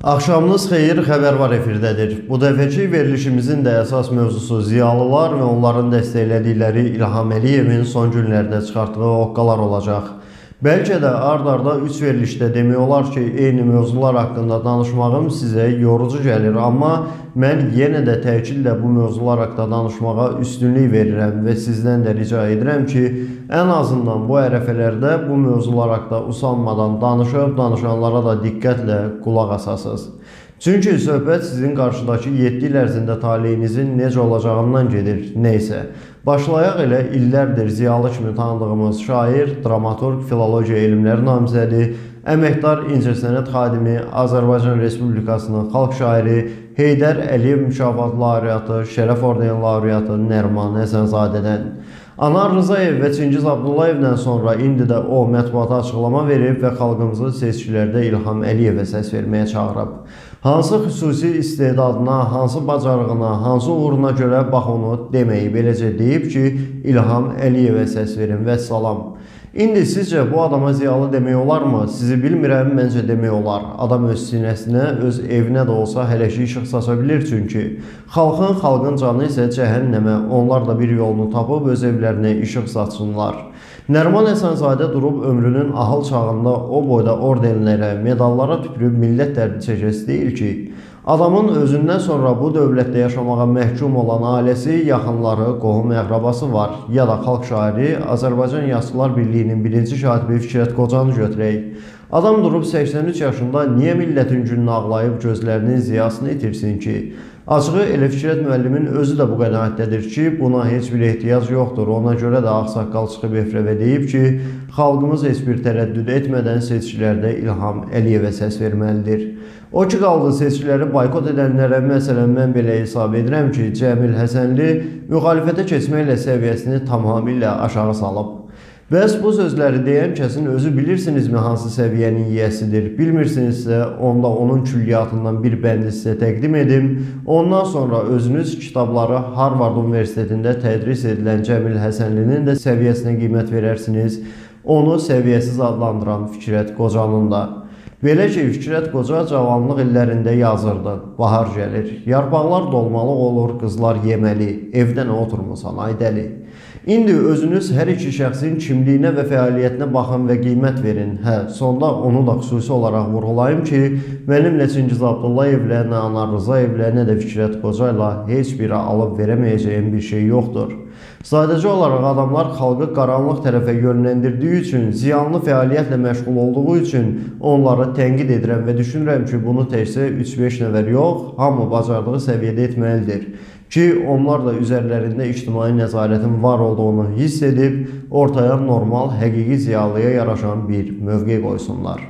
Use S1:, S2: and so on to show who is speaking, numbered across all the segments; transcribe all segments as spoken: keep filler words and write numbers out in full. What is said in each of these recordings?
S1: Axşamınız xeyir, xəbər var efirdədir. Bu dəfəki verilişimizin də əsas mövzusu ziyalılar və onların dəstəklədikləri İlham Əliyevin son günlərdə çıxartdığı hoqqalar olacaq. Bəlkə də ard-arda üç verilişdə demək olar ki, eyni mövzular haqqında danışmağım sizə yorucu gəlir, amma mən yenə də təkidlə bu mövzular haqqında danışmağa üstünlük verirəm və sizdən də rica edirəm ki, ən azından bu ərəfələrdə bu mövzular haqqında usanmadan danışıb, danışanlara da diqqətlə qulaq asasınız. Çünki söhbət sizin qarşıdakı yeddi il ərzində taleyinizin necə olacağından gedir, neysə. Başlayaq elə illərdir ziyalı kimi tanıdığımız şair, dramaturq, filologiya elmləri namizədi, əməkdar incəsənət xadimi, Azərbaycan Respublikasının xalq şairi, Heydər Əliyev mükafat laureatı, Şərəf orden laureatı Nəriman Həsənzadədən. Anar Rzayev və Çingiz Abdullayevdən sonra indi də o mətbuata açıqlama verib və xalqımızı seçkilərdə İlham Əliyevə səs verməyə çağırıb. Hansı xüsusi istedadına, hansı bacarığına, hansı uğruna görə bax onu deməyi beləcə deyib ki, İlham Əliyevə səs verin və salam. İndi sizcə bu adama ziyalı demək olarmı? Sizi bilmirəm, məncə demək olar. Adam öz sinəsinə, öz evinə də olsa hələ ki işıq saça bilir çünki. Xalqın, xalqın canı isə cəhənnəmə, onlar da bir yolunu tapıb öz evlərinə işıq saçsınlar. Nəriman Həsənzadə durub ömrünün ahıl çağında o boyda ordenlərə, medallara tüpürüb millət dərdi çəkəsi deyil ki, adamın özündən sonra bu dövlətdə yaşamağa məhkum olan ailəsi, yaxınları, qohum əqrabası var. Ya da xalq şairi, Azərbaycan Yazıçılar Birliyinin birinci katibi Fikrət Qocanı götürək. Adam durub səksən üç yaşında niyə millətin gününü ağlayıb gözlərinin ziyasını itirsin ki? Açığı elə Fikrət müəllimin özü də bu qənaətdədir ki, buna heç bir ehtiyac yoxdur. Ona görə də ağsaqqal çıxıb efrəvə deyib ki, xalqımız heç bir tərəddüd etmədən seçkilərdə İlham Əliyevə səs verməlidir. O ki, qaldı seçkiləri boykot edənlərə, məsələn, mən belə hesab edirəm ki, Cəmil Həsənli müxalifətə keçməklə səviyyəsini tamamilə aşağı salıb. Bəs bu sözləri deyən kəsin özü bilirsinizmi hansı səviyyənin yiyəsidir? Bilmirsinizsə, onda onun külliyatından bir bəndi sizə təqdim edim. Ondan sonra özünüz kitabları Harvard Universitetində tədris edilən Cəmil Həsənlinin də səviyyəsinə qiymət verərsiniz. Onu səviyyəsiz adlandıran Fikrət Qocanın da. Belə ki, Fikrət Qoca cavanlıq illərində yazırdı. Bahar gəlir, yarpaqlar dolmalıq olur, qızlar yeməli, evdə nə oturmusan, ay dəli. İndi özünüz hər iki şəxsin kimliyinə və fəaliyyətinə baxın və qiymət verin. Hə, sonda onu da xüsusi olaraq vurğulayım ki, mənimlə Çingiz Abdullayevlə, nə Anar Rzaevlə, nə də Fikrət Qoca ilə heç biri alıb verəməyəcəyim bir şey yoxdur. Sadəcə olaraq adamlar xalqı qaranlıq tərəfə yönləndirdiyi üçün, ziyanlı fəaliyyətlə məşğul olduğu üçün onları tənqid edirəm və düşünürəm ki, bunu təkcə üç beş nəfər yox, hamı bacardığı səviyyədə etməlidir ki, onlar da üzərlərində ictimai nəzarətin var olduğunu hiss edib, ortaya normal, həqiqi ziyalıya yaraşan bir mövqe qoysunlar.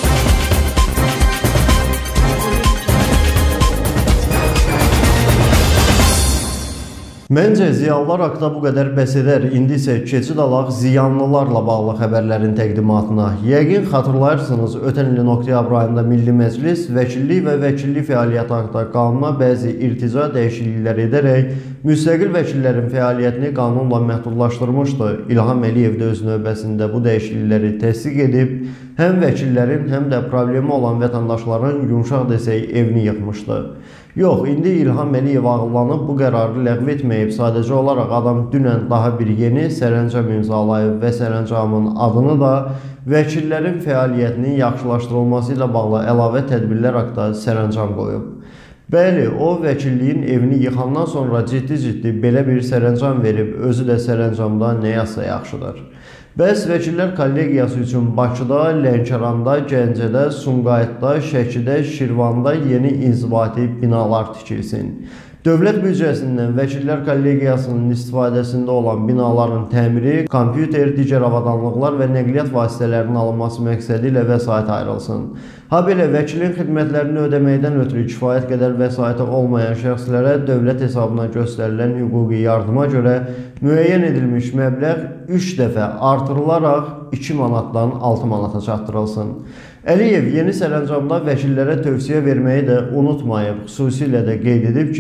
S1: Məncə, ziyalılar haqqında bu qədər bəs edər. İndi isə keçid alaq ziyanlılarla bağlı xəbərlərin təqdimatına. Yəqin xatırlayırsınız, ötən ilin oktyabr ayında Milli Məclis vəkillik və vəkillik fəaliyyəti haqqında qanuna bəzi irtica dəyişikliklər edərək müstəqil vəkillərin fəaliyyətini qanunla məhdudlaşdırmışdı. İlham Əliyev də öz növbəsində bu dəyişiklikləri təsdiq edib, həm vəkillərin, həm də problemi olan vətəndaşların yumşaq desək evini yıxmışdı. Yox, indi İlham Əliyev ağıllanıb bu qərarı ləğv etməyib. Sadəcə olaraq adam dünən daha bir yeni sərəncam imzalayıb və sərəncamın adını da vəkillərin fəaliyyətinin yaxşılaşdırılması ilə bağlı əlavə tədbirlər haqqında sərəncam qoyub. Bəli, o vəkilliyin evini yıxandan sonra ciddi-ciddi belə bir sərəncam verib, özü də sərəncamda nə yazsa yaxşıdır. Bəs vəkillər kollegiyası üçün Bakıda, Lənkəranda, Gəncədə, Sumqayıtda, Şəkidə, Şirvanda yeni inzibati binalar tikilsin. Dövlət büdcəsindən vəkillər kollegiyasının istifadəsində olan binaların təmiri, kompüter, digər avadanlıqlar və nəqliyyat vasitələrinin alınması məqsədi ilə vəsait ayrılsın. Ha belə vəkilin xidmətlərini ödəməkdən ötürü kifayət qədər vəsaiti olmayan şəxslərə dövlət hesabına göstərilən hüquqi yardıma görə müəyyən edilmiş məbləğ üç dəfə artırılaraq iki manatdan altı manata çatdırılsın. Əliyev yeni sərəncamda vəkillərə tövsiyə verməyi də unutmayıb, xüsusilə də qeyd edib ki,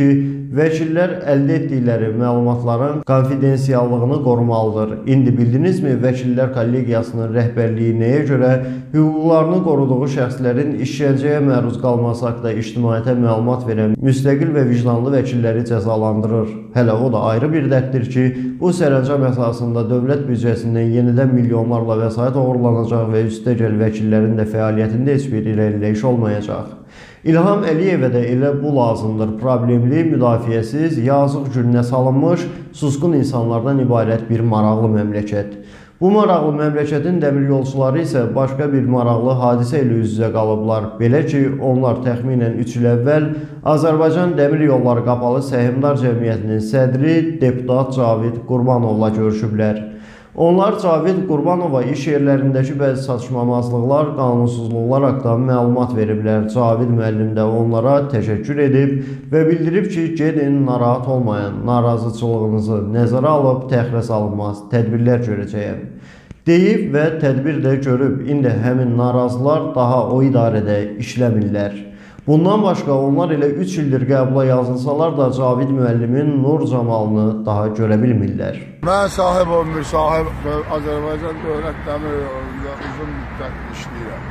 S1: vəkillər əldə etdikləri məlumatların konfidensiallığını qorumalıdır. İndi bildinizmi, vəkillər kollegiyasının rəhbərliyi nəyə görə hüquqlarını qoruduğu şəxslərin işgəncəyə məruz qalması haqqında ictimaiyyətə məlumat verən müstəqil və vicdanlı vəkilləri cəzalandırır. Hələ o da ayrı bir dərddir ki, bu sərəncam əsasında dövlət büdcəsindən yenidən milyonlarla vəsait oğurlanacaq və üstəgəl vəkillərin də fəaliyyətində heç bir irəliləyiş olmayacaq. İlham Əliyevə də elə bu lazımdır. Problemli, müdafiəsiz, yazıq gününə salınmış, susqun insanlardan ibarət bir maraqlı məmləkət. Bu maraqlı məmləkətin dəmiryolçuları isə başqa bir maraqlı hadisə ilə üz-üzə qalıblar. Belə ki, onlar təxminən üç il əvvəl Azərbaycan Dəmir Yolları Qapalı Səhmdar Cəmiyyətinin sədri deputat Cavid Qurbanovla görüşüblər. Onlar Cavid Qurbanova iş yerlərindəki bəzi çatışmamazlıqlar, qanunsuzluqlar haqqında məlumat veriblər. Cavid müəllim də onlara təşəkkür edib və bildirib ki, gedin, narahat olmayın, narazıçılığınızı nəzərə alıb təxirə salınmaz, tədbirlər görəcəyəm. Deyib və tədbir də görüb, indi həmin narazılar daha o idarədə işləmirlər. Bundan başqa onlar elə üç ildir qəbula yazılsalar da Cavid müəllimin nur camalını daha görə bilmirlər.
S2: Mən sahib olmuş, sahib Azərbaycan Dövlət Dəmir Yollarında uzun müddət işləyirəm.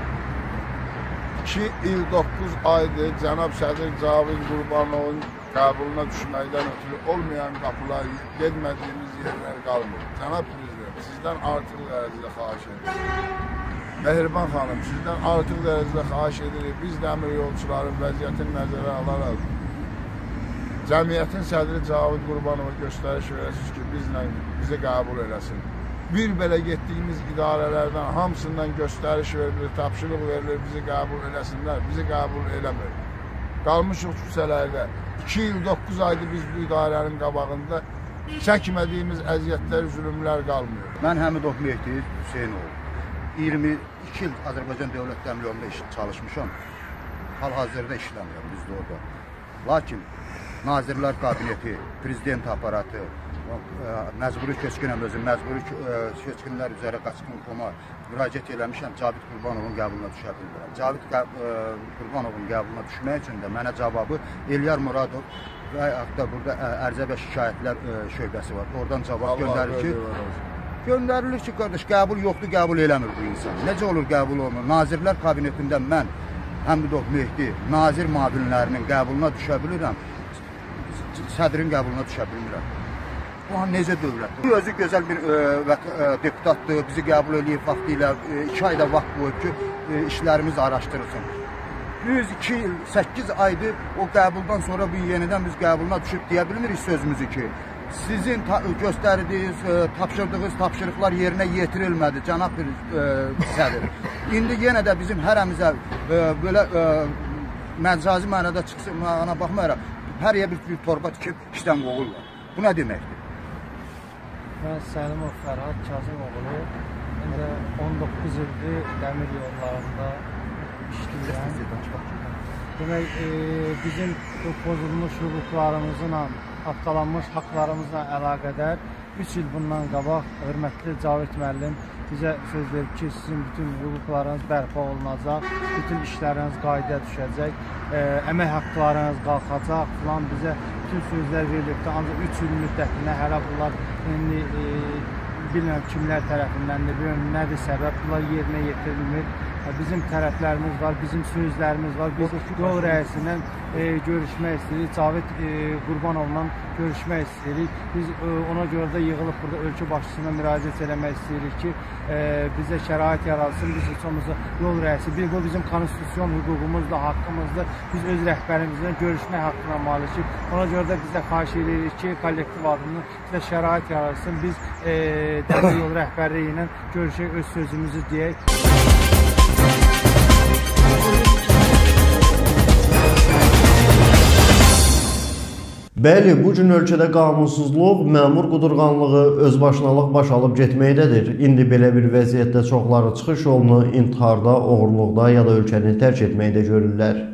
S2: iki il doqquz aydır cənab Sədir Cavid Qurbanovun qəbuluna düşməkdən ötürü olmayan qapılar, gedmədiyimiz yerlər qalmır. Cənab Prezident, sizdən artıq dərəcədə xahiş edirəm. Mehriban xanım, sizdən artıq dərəcədə xahiş edirik. Biz dəmir yolçuların vəziyyətini nəzərə alaraq cəmiyyətin sədri Cavid Qurbanova göstəriş verəsiniz ki, bizlə, bizi qəbul eləsin. Bir belə getdiyimiz idarələrdən hamısından göstəriş verilir, tapşırıq verilir, bizi qəbul eləsinlər, bizi qəbul eləmir. Qalmışıq küçələrdə. iki il doqquz aydır biz bu idarənin qabağında çəkmədiyimiz əziyyətlər, zülümlər qalmıyor.
S3: Mən Həmidov Mehdi Hüseynoğlu. iyirmi iki il Azərbaycan Dövlət Dəmir Yolunda çalışmışam. Hal-hazırda işləmirəm bizdə orada. Lakin Nazirlər Kabineti, Prezident aparatı, məcburi köçkünəm özüm, məcburi köçkünlər üzrə qaçqın koma müraciət eləmişəm, Cavid Qurbanovun qəbuluna düşə bilmirəm. Cavid Qurbanovun qəbuluna düşmək üçün də mənə cavabı Elyar Muradov və hətta burada ərizə və şikayətlər şöbəsi var. Oradan cavab göndərir ki, göndərilir ki, qardaş, qəbul yoxdur, qəbul eləmir bu insan. Necə olur qəbul olmur? Nazirlər Kabinetində mən Həmidov Mehdi, nazir müavinlərinin qəbuluna düşə bilirəm, sədrin qəbuluna düşə bilmirəm. Bu an necə dövlətdir? Özü gözəl bir e, e, deputatdır, bizi qəbul edib vaxtı ilə e, iki ayda vaxt qoyub ki, e, işlərimiz araşdırılsın. yüz iki il, səkkiz aydır o qəbuldan sonra bu yenidən biz qəbuluna düşüb deyə bilmirik sözümüzü ki, sizin göstərdiyiniz, e, tapşırdığınız tapşırıqlar yerinə yetirilmədi, cənab bir e, sədr. İndi yenə də bizim hərəmizə e, belə e, məcazi mənada çıxsın, ana baxmayaraq, hər yer bir, bir torba tikib işdən qovurlar. Bu nə deməkdir?
S4: Mən Səlimov Fərhad Kazımoğlu, indi on doqquz ildir dəmir yollarında işləyirəm. Demək, e, bizim bu pozulmuş hüquqlarımızla, haqqalanmış haqlarımızla əlaqədar üç il bundan qabaq hörmətli Cavid müəllim bizə söz verib ki, sizin bütün hüquqlarınız bərpa olunacaq, bütün işləriniz qaydaya düşəcək, e, əmək haqqlarınız qalxacaq falan bizə bütün sözlər verilibdir. Ancaq üç il müddətində hələ bunlar indi e, bilməm kimlər tərəfindəndir, bilməm nədir səbəb, bunlar yerinə yetirilmir. Bizim tərəflərimiz var, bizim sözlərimiz var. Biz yol rəisindən e, görüşmək istəyirik, Cavid e, Qurbanovla görüşmək istəyirik. Biz e, ona görə də yığılıb burada ölkə başçısına müraciət eləmək istəyirik ki, e, bizə şərait yaratsın, biz üçümüzü yol rəisi. Bir, bu bizim konstitusyon hüququmuzdur, haqqımızdır. Biz öz rəhbərimizlə görüşmək haqqına malikik. Ona görə də bizə xahiş edirik ki, kollektiv adını bizə şərait yaratsın. Biz e, dəmir yol rəhbərliyi ilə görüşək, öz sözümüzü deyək.
S1: Bəli, bu gün ölkədə qanunsuzluq, məmur qudurğanlığı, özbaşınalıq baş alıb getməkdədir. İndi belə bir vəziyyətdə çoxları çıxış yolunu intiharda, oğurluqda ya da ölkəni tərk etməkdə görürlər.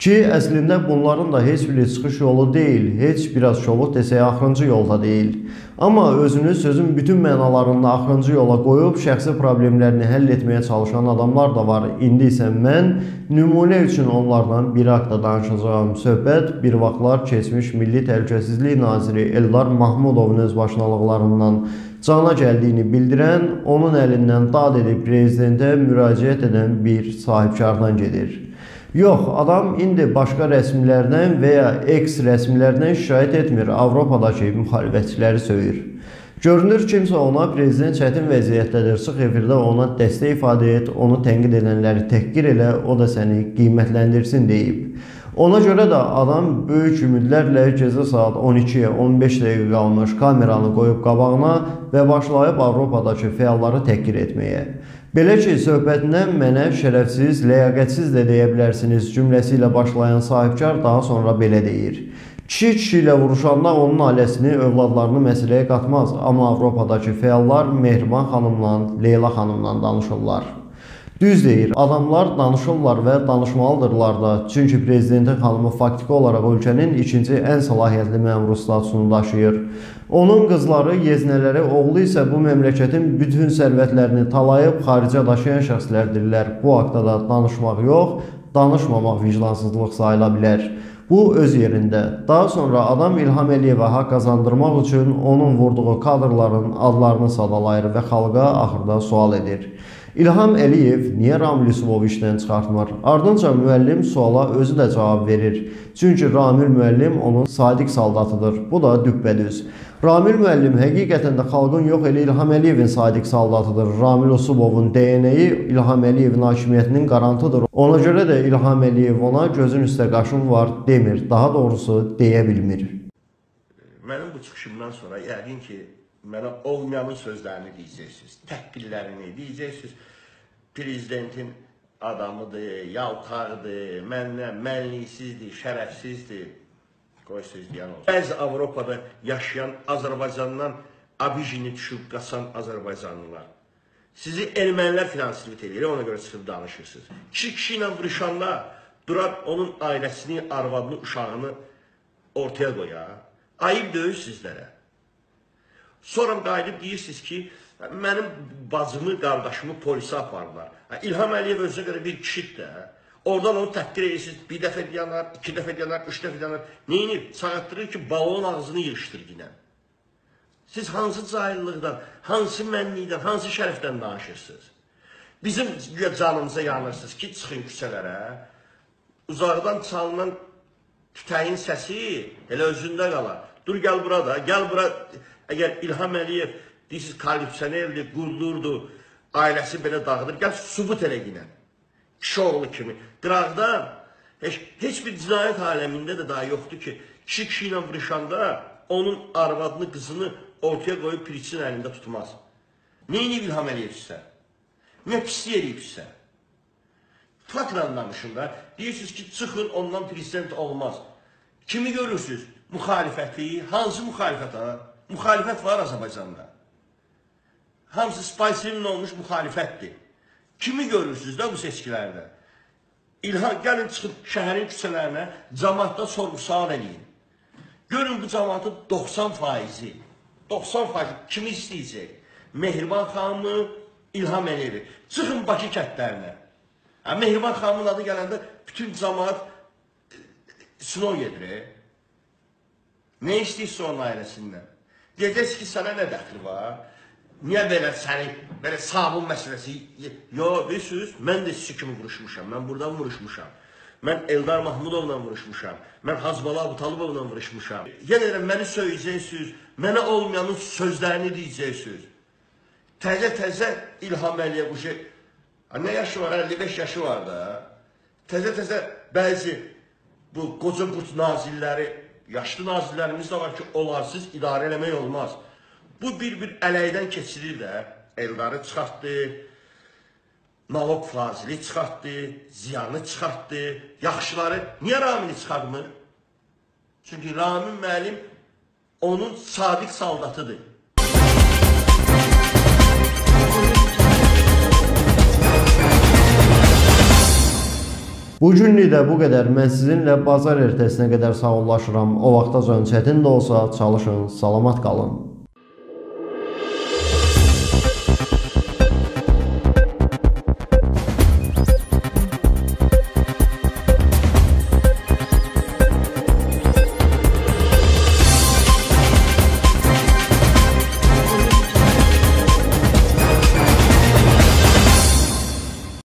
S1: Ki əslində bunların da heç biri çıxış yolu deyil, heç biraz şovut desək axırıncı yolda deyil. Amma özünü sözün bütün mənalarında axırıncı yola qoyub şəxsi problemlərini həll etməyə çalışan adamlar da var. İndi isə mən nümunə üçün onlardan biri haqqında danışacağım. Söhbət bir vaxtlar keçmiş Milli Təhlükəsizlik Naziri Eldar Mahmudovun özbaşınalıqlarından cana gəldiyini bildirən, onun əlindən dad edib prezidentə müraciət edən bir sahibkardan gedir. Yox, adam indi başqa rəsmilərdən və ya eks rəsmilərdən şikayət etmir, Avropadakı müxalifətçiləri söyür. Görünür kimsə ona prezident çətin vəziyyətdədir, çıx efirdə ona dəstək ifadə et, onu tənqid edənləri təhqir elə, o da səni qiymətləndirsin deyib. Ona görə də adam böyük ümidlərlə gecə saat on ikiyə on beş dəqiqə qalmış kameranı qoyub qabağına və başlayıb Avropadakı fəalları təhqir etməyə. Belə ki, söhbətindən mənə şərəfsiz, ləyaqətsiz də deyə bilərsiniz cümləsi ilə başlayan sahibkar daha sonra belə deyir. Kişi kişi ilə vuruşanda onun ailəsini, övladlarını məsələyə qatmaz, amma Avropadakı fəallar Mehriban xanımla, Leyla xanımla danışırlar. Düz deyir, adamlar danışırlar və danışmalıdırlar da, çünki prezidentin xanımı faktiki olaraq ölkənin ikinci ən səlahiyyətli məmuru statusunu daşıyır. Onun qızları, yeznələri, oğlu isə bu məmləkətin bütün sərvətlərini talayıb xaricə daşıyan şəxslərdirlər. Bu haqda da danışmaq yox, danışmamaq vicdansızlıq sayıla bilər. Bu öz yerində. Daha sonra adam İlham Əliyevə haqq qazandırmaq üçün onun vurduğu kadrların adlarını sadalayır və xalqa axırda sual edir. İlham Əliyev niyə Ramil Yusufovu işdən çıxartmır? Ardınca müəllim suala özü də cavab verir. Çünki Ramil müəllim onun sadiq saldatıdır. Bu da düppədüz. Ramil müəllim həqiqətən də xalqın yox elə İlham Əliyevin sadiq saldatıdır. Ramil Yusufovun D N A-yı İlham Əliyevin hakimiyyətinin qarantıdır. Ona görə də İlham Əliyev ona gözün üstə qaşın var demir. Daha doğrusu deyə bilmir.
S5: Mənim bu çıxışımdan sonra yəqin ki, mənə olmayanın sözlərini deyəcəksiniz, təhqirlərini deyəcəksiniz. Prezidentin adamıdır, yaltaqdır, məndən mənliksizdir, şərəfsizdir. Qoy söz deyən olsun. Bəzi Avropada yaşayan Azərbaycandan abijini düşüb qaçan Azərbaycanlılar. Sizi ermənilər finansiyyət edir, ona görə çıxıb danışırsınız. Kişi kişi ilə vuruşanda duraq onun ailəsini, arvadını, uşağını ortaya qoya. Ayıb döyür sizlərə. Sonra qayıdıb deyirsiniz ki, mənim bacımı, qardaşımı polisə apardılar. İlham Əliyev özünə görə bir kişidir də. Oradan onu təhqir edirsiniz, bir dəfə deyanlar, iki dəfə deyanlar, üç dəfə deyanlar. Neyini? Sağatdırır ki, balonun ağzını yığışdır yine. Siz hansı cahillikdən, hansı mənlikdən, hansı şərəfdən danışırsınız? Bizim canımıza yanırsınız ki, çıxın küçələrə. Uzaqdan çalınan tütəyin səsi elə özündə qalar. Dur, gəl burada, gəl bura. Əgər İlham Əliyev deyirsiniz, korrupsionerdir, quldurdur, ailəsi belə dağıdır, gəl sübut elə yine. Kişi oğlu kimi. Qıraqda heç, heç bir cinayət aləmində də daha yoxdur ki, kişi kişi ilə vuruşanda onun arvadını, qızını ortaya qoyub piriçin əlində tutmaz. Neyini İlham Əliyev sizə? Nə pislik eləyib sizə? Fakla danışın da, deyirsiniz ki, çıxın ondan prezident olmaz. Kimi görürsünüz? Müxalifəti, hansı müxalifət ha? Müxalifət var Azərbaycanda. Hamısı spaysimin olmuş müxalifətdir. Kimi görürsünüz də bu seçkilərdə? İlham, gəlin çıxıb şəhərin küçələrinə, cəmaatda sorğu-sual eləyin. Görün bu cəmaatın doxsan faizi, doxsan faizi kimi istəyəcək? Mehriban xanımı, İlham Əliyevi. Çıxın Bakı kətlərinə. Mehriban xanımın adı gələndə bütün cəmaat sinov gedir. Nə istəyirsə onun ailəsindən? Deyəcəksiniz ki, sənə nə dəxli var? Niyə belə səni, belə sabun məsələsi? Yox, bilirsiniz, mən də sizi kimi vuruşmuşam, mən buradan vuruşmuşam. Mən Eldar Mahmudovla vuruşmuşam, mən Hazbala Abutalıbovla vuruşmuşam. Yenə də məni söyləyəcəksiniz, mənə olmayanın sözlərini deyəcəksiniz. Təzə-təzə İlham Əliyev bu şey, nə yaşı var, əlli beş yaşı var da. Təzə-təzə bəzi bu qoca qurt nazirləri, yaşlı nazirlərimiz də var ki, olarsız idarə eləmək olmaz. Bu bir-bir ələydən keçirir də, Eldarı çıxartdı, naloq fazili çıxartdı, ziyanı çıxartdı, yaxşıları. Niyə Ramili çıxartmır? Çünki Ramil müəllim onun sadiq saldatıdır.
S1: Bu günlük də bu qədər. Mən sizinlə bazar ertəsinə qədər sağollaşıram. O vaxtacan çətin də olsa çalışın, salamat qalın.